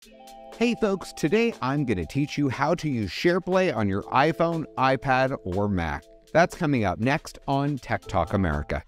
Hey folks, today I'm going to teach you how to use SharePlay on your iPhone, iPad, or Mac. That's coming up next on Tech Talk America.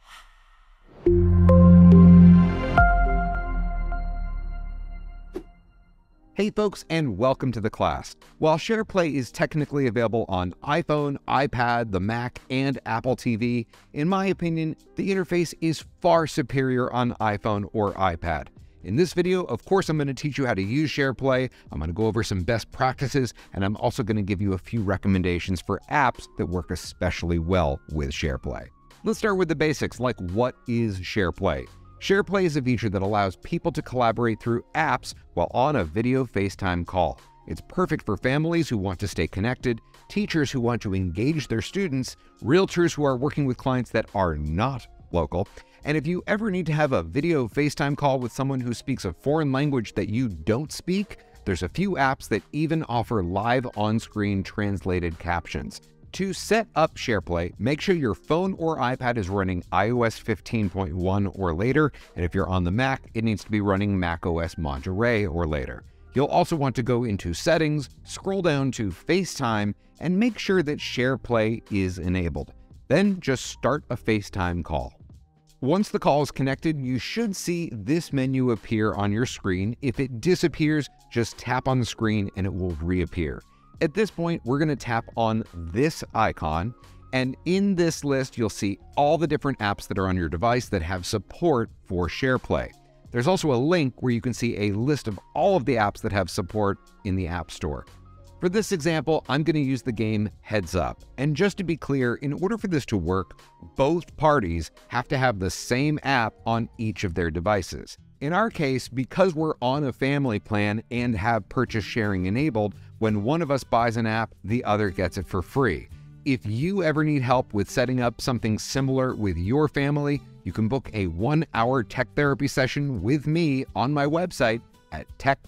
Hey folks, and welcome to the class. While SharePlay is technically available on iPhone, iPad, the Mac, and Apple TV, in my opinion, the interface is far superior on iPhone or iPad. In this video, of course, I'm going to teach you how to use SharePlay, I'm going to go over some best practices, and I'm also going to give you a few recommendations for apps that work especially well with SharePlay. Let's start with the basics, like what is SharePlay? SharePlay is a feature that allows people to collaborate through apps while on a video FaceTime call. It's perfect for families who want to stay connected, teachers who want to engage their students, realtors who are working with clients that are not local, and if you ever need to have a video FaceTime call with someone who speaks a foreign language that you don't speak, there's a few apps that even offer live on-screen translated captions. To set up SharePlay, make sure your phone or iPad is running iOS 15.1 or later, and if you're on the Mac, it needs to be running macOS Monterey or later. You'll also want to go into Settings, scroll down to FaceTime, and make sure that SharePlay is enabled. Then just start a FaceTime call. Once the call is connected, you should see this menu appear on your screen. If it disappears, just tap on the screen and it will reappear. At this point, we're going to tap on this icon, and in this list, you'll see all the different apps that are on your device that have support for SharePlay. There's also a link where you can see a list of all of the apps that have support in the App Store. For this example, I'm going to use the game Heads Up. And just to be clear, in order for this to work, both parties have to have the same app on each of their devices. In our case, because we're on a family plan and have purchase sharing enabled, when one of us buys an app, the other gets it for free. If you ever need help with setting up something similar with your family, you can book a 1-hour tech therapy session with me on my website at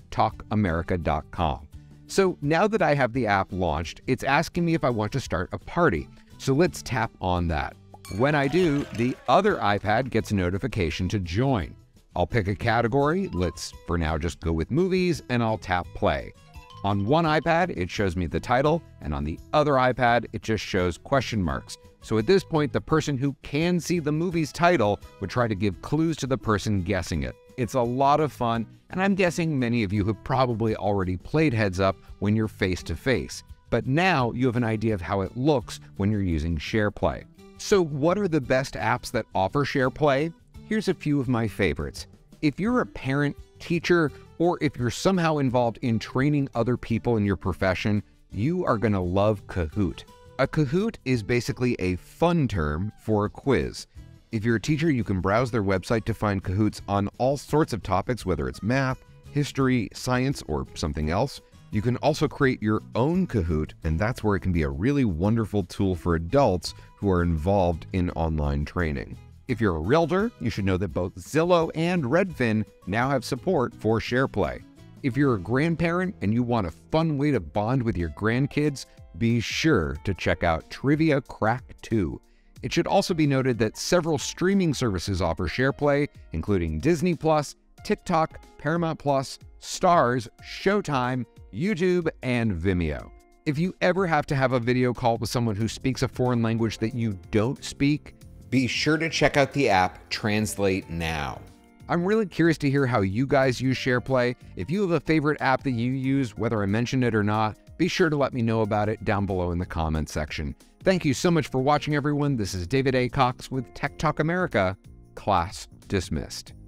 techtalkamerica.com. So now that I have the app launched, it's asking me if I want to start a party. So let's tap on that. When I do, the other iPad gets a notification to join. I'll pick a category. Let's for now just go with movies, and I'll tap play. On one iPad, it shows me the title, and on the other iPad, it just shows question marks. So at this point, the person who can see the movie's title would try to give clues to the person guessing it. It's a lot of fun, and I'm guessing many of you have probably already played Heads Up when you're face-to-face. But now you have an idea of how it looks when you're using SharePlay. So what are the best apps that offer SharePlay? Here's a few of my favorites. If you're a parent, teacher, or if you're somehow involved in training other people in your profession, you are going to love Kahoot. A Kahoot is basically a fun term for a quiz. If you're a teacher, you can browse their website to find Kahoots on all sorts of topics, whether it's math, history, science, or something else. You can also create your own Kahoot, and that's where it can be a really wonderful tool for adults who are involved in online training. If you're a realtor, you should know that both Zillow and Redfin now have support for SharePlay. If you're a grandparent and you want a fun way to bond with your grandkids, be sure to check out Trivia Crack 2. It should also be noted that several streaming services offer SharePlay, including Disney+, TikTok, Paramount+, Starz, Showtime, YouTube, and Vimeo. If you ever have to have a video call with someone who speaks a foreign language that you don't speak, be sure to check out the app Translate Now. I'm really curious to hear how you guys use SharePlay. If you have a favorite app that you use, whether I mentioned it or not, be sure to let me know about it down below in the comments section. Thank you so much for watching, everyone. This is David A. Cox with Tech Talk America. Class dismissed.